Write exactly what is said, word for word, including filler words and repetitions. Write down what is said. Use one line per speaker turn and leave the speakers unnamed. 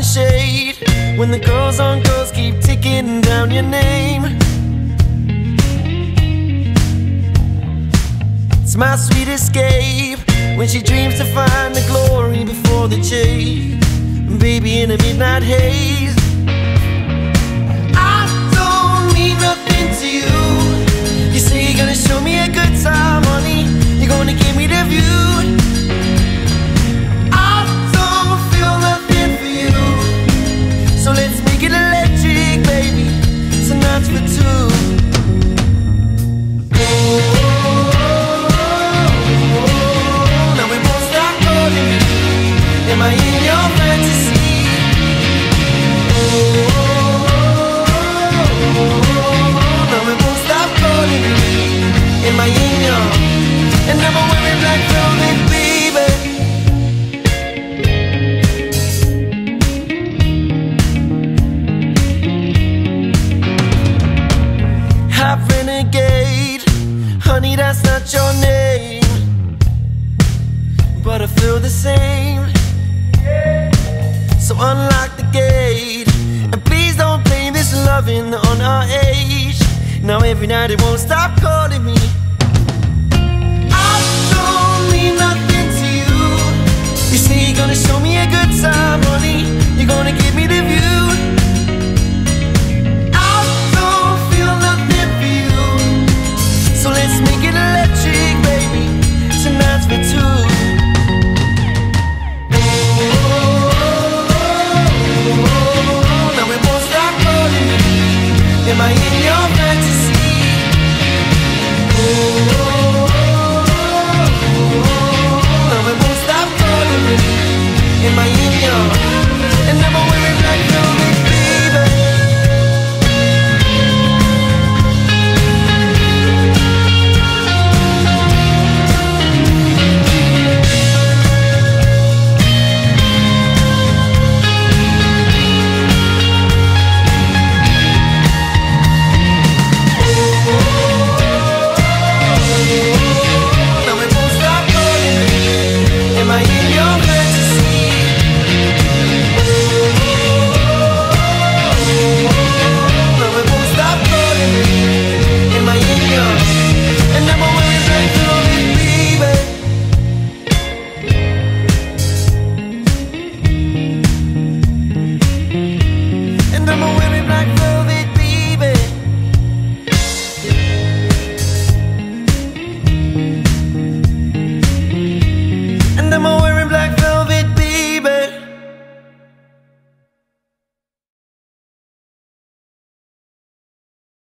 throwing shade when the girls on girls keep ticking down your name. It's my sweet escape when she dreams to find the glory before the chase. Baby, in a midnight haze, I don't mean nothing to you. You say you're gonna show me a good time, honey. You're gonna give me the view. I don't feel nothing for you, so let's make it electric, baby. Tonight's for two. Now we won't stop calling me. Am I in your fantasy? Now we won't stop calling me. Am I in your? And now I'm wearing black velvet, baby. Half renegade, honey, that's not your name, but I feel the same. So unlock the gate, and please don't blame this loving on our age. Now every night it won't stop calling me. I don't mean nothing to you. You say you're gonna show me a good time, honey.